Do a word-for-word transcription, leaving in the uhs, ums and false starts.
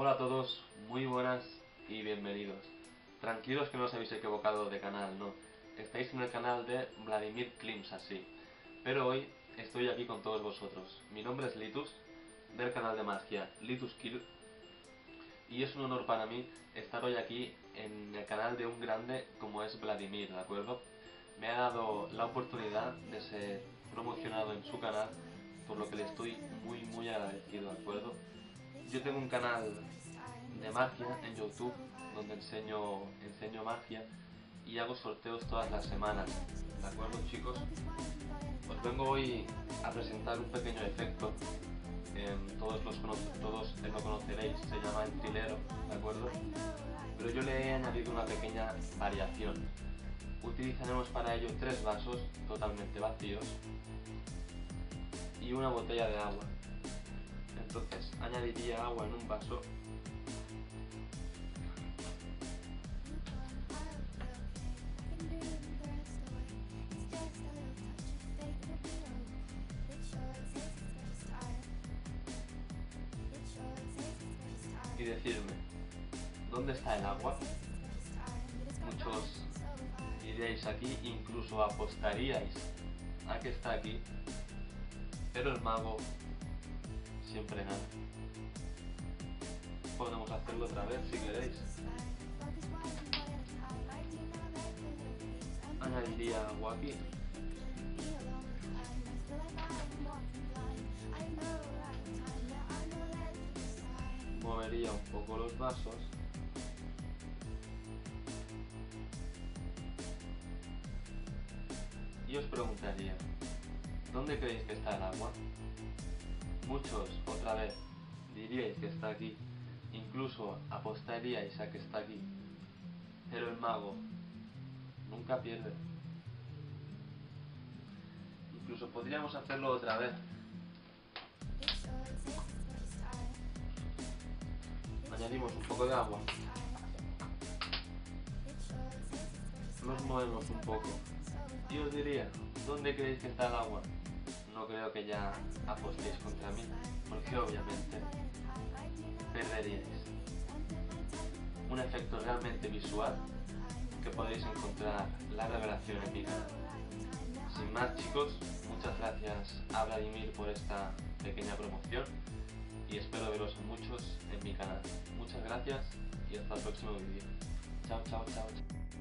Hola a todos, muy buenas y bienvenidos. Tranquilos que no os habéis equivocado de canal, no. Estáis en el canal de Vladimir Klims, así. Pero hoy estoy aquí con todos vosotros. Mi nombre es Litus, del canal de magia Litus Kill. Y es un honor para mí estar hoy aquí en el canal de un grande como es Vladimir, ¿de acuerdo? Me ha dado la oportunidad de ser promocionado en su canal, por lo que le estoy muy muy agradecido, ¿de acuerdo? Yo tengo un canal de magia en YouTube donde enseño, enseño magia y hago sorteos todas las semanas, ¿de acuerdo, chicos? Os vengo hoy a presentar un pequeño efecto, eh, todos, los todos lo conoceréis, se llama el trilero, ¿de acuerdo? Pero yo le he añadido una pequeña variación. Utilizaremos para ello tres vasos totalmente vacíos y una botella de agua. Entonces añadiría agua en un vaso y decirme, ¿dónde está el agua? Muchos iríais aquí, incluso apostaríais a que está aquí, pero el mago siempre gana. Podemos hacerlo otra vez si queréis. Añadiría agua aquí. Movería un poco los vasos. Y os preguntaría, ¿dónde creéis que está el agua? Muchos, otra vez, diríais que está aquí, incluso apostaríais a que está aquí, pero el mago nunca pierde. Incluso podríamos hacerlo otra vez. Añadimos un poco de agua. Nos movemos un poco. Y os diría, ¿dónde creéis que está el agua? No creo que ya apostéis contra mí, porque obviamente perderíais. Un efecto realmente visual que podéis encontrar la revelación en mi canal. Sin más, chicos, muchas gracias a Vladimir por esta pequeña promoción y espero veros a muchos en mi canal. Muchas gracias y hasta el próximo vídeo. Chao, chao, chao.